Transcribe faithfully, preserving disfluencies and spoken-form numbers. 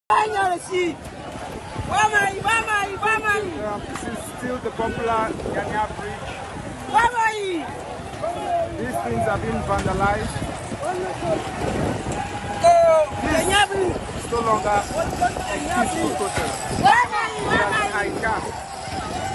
Yeah, this is still the popular Ghana Bridge. These things have been vandalized. This is no longer a peaceful protest.